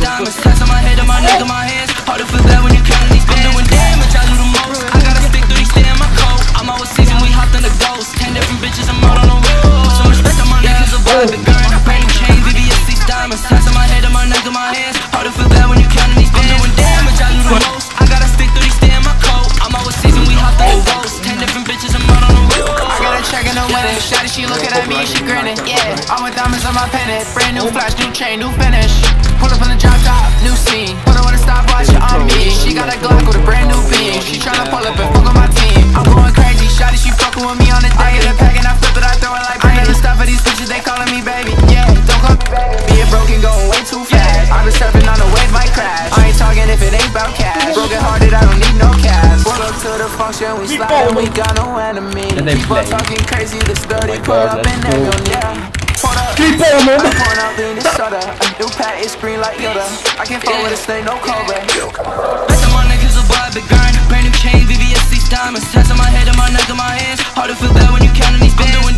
diamonds, tats on my head and my neck and my hands. Hard to feel bad when you counting these bands. I'm doing damage, I do the most. I gotta stick through these, stay in my coat. I'm always season, we hopped on the ghost. 10 different bitches, I'm out on the road. Put some respect on my neck, cause a boy big girl. Brand new chain, BBS6 diamonds, tats on my head and my neck and my hands. Hard to feel bad when you counting these bands. I'm doing damage, I do the most. I gotta stick through these, stay in my coat. I'm always season, we hopped on the ghost. 10 different bitches, I'm out on the road. I got a check in the winning. Shawty, she looking at me, she grinning. Yeah, I'm with diamonds on my pennant. Brand new flash, new chain, new finish. Pull up on the drop top, new scene. Put her with a stopwatch on me. She got a Glock with a brand new beam. She tryna pull up and fuck with my team. I'm going crazy, shawty, she fucking with me on the day. I get a pack and I flip it, I throw it like I never stop for these bitches, they calling me baby. Yeah, don't come baby. Being broken, going way too fast. I've been surfing on the wave, might crash. I ain't talking if it ain't about cash. Broken hearted, I don't need no cash. Pull up to the function, we slide and we got no enemy. People talking crazy, the sturdy pull up and they gon' Keep on, man. I'm pouring out lean and soda. A new pack is green like Yoda. I can't fall with a snake, no cobra. Best of my niggas a boy, big girl. Brand new chain, BBS6 diamonds, tats on my head and my neck and my hands. Hard to feel bad when you counting these bands.